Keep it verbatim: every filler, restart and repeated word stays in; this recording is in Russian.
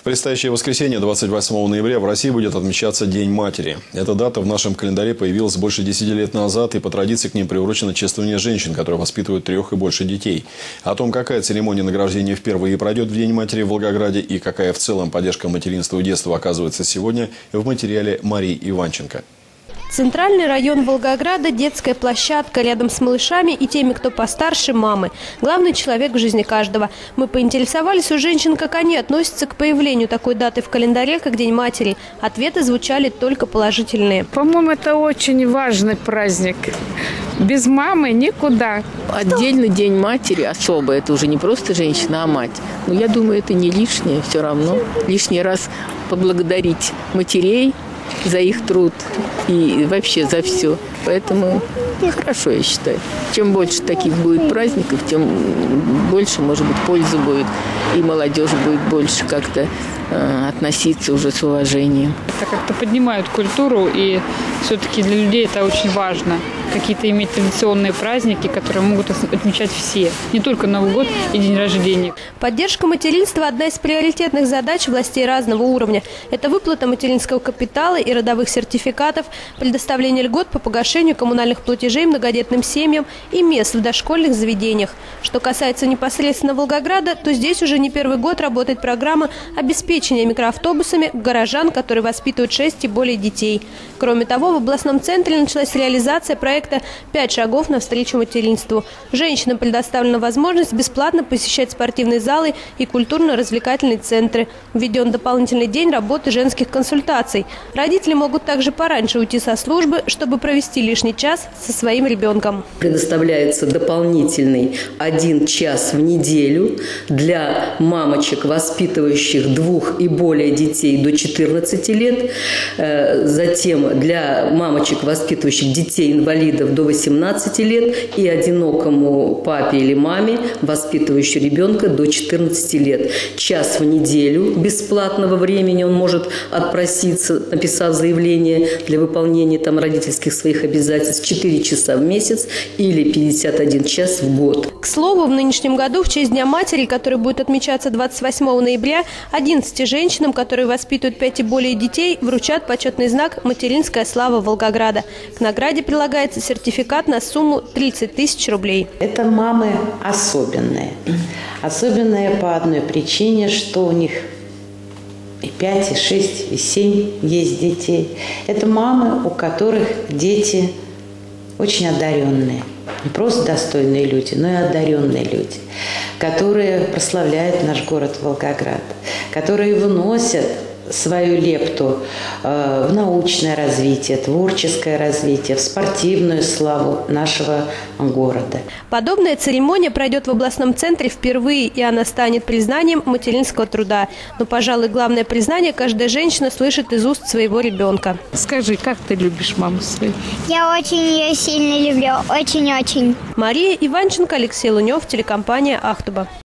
В предстоящее воскресенье, двадцать восьмого ноября, в России будет отмечаться День матери. Эта дата в нашем календаре появилась больше десяти лет назад, и по традиции к ней приурочено чествование женщин, которые воспитывают трех и больше детей. О том, какая церемония награждения впервые пройдет в День матери в Волгограде и какая в целом поддержка материнства и детства оказывается сегодня, в материале Марии Иванченко. Центральный район Волгограда – детская площадка рядом с малышами и теми, кто постарше, мамы. Главный человек в жизни каждого. Мы поинтересовались у женщин, как они относятся к появлению такой даты в календаре, как День матери. Ответы звучали только положительные. По-моему, это очень важный праздник. Без мамы никуда. Отдельно День матери особо. Это уже не просто женщина, а мать. Но я думаю, это не лишнее все равно. Лишний раз поблагодарить матерей за их труд и вообще за все. Поэтому хорошо, я считаю. Чем больше таких будет праздников, тем больше, может быть, пользы будет. И молодежь будет больше как-то э, относиться уже с уважением. Это как-то поднимают культуру, и все-таки для людей это очень важно. Какие-то иметь традиционные праздники, которые могут отмечать все. Не только Новый год и день рождения. Поддержка материнства – одна из приоритетных задач властей разного уровня. Это выплата материнского капитала и родовых сертификатов, предоставление льгот по погашению коммунальных платежей многодетным семьям и мест в дошкольных заведениях. Что касается непосредственно Волгограда, то здесь уже не первый год работает программа обеспечения микроавтобусами горожан, которые воспитывают шесть и более детей. Кроме того, в областном центре началась реализация проекта «Пять шагов навстречу материнству». Женщинам предоставлена возможность бесплатно посещать спортивные залы и культурно-развлекательные центры. Введен дополнительный день работы женских консультаций. Родители могут также пораньше уйти со службы, чтобы провести лишний час со своим ребенком. Предоставляется дополнительный один час в неделю для мамочек, воспитывающих двух и более детей до четырнадцати лет. Затем для мамочек, воспитывающих детей-инвалидов до восемнадцати лет, и одинокому папе или маме, воспитывающему ребенка до четырнадцати лет. Час в неделю бесплатного времени он может отпроситься, написав заявление для выполнения там родительских своих обязательств, четыре часа в месяц или пятьдесят один час в год. К слову, в нынешнем году в честь Дня матери, который будет отмечаться двадцать восьмого ноября, одиннадцати женщинам, которые воспитывают пять и более детей, вручат почетный знак «Материнская слава Волгограда». К награде прилагается сертификат на сумму тридцать тысяч рублей. Это мамы особенные. Особенные по одной причине, что у них и пять, и шесть, и семь есть детей. Это мамы, у которых дети очень одаренные. Не просто достойные люди, но и одаренные люди, которые прославляют наш город Волгоград, которые вносят свою лепту э, в научное развитие, творческое развитие, в спортивную славу нашего города. Подобная церемония пройдет в областном центре впервые, и она станет признанием материнского труда. Но, пожалуй, главное признание каждая женщина слышит из уст своего ребенка. Скажи, как ты любишь маму свою? Я очень ее сильно люблю, очень-очень. Мария Иванченко, Алексей Лунев, телекомпания «Ахтуба».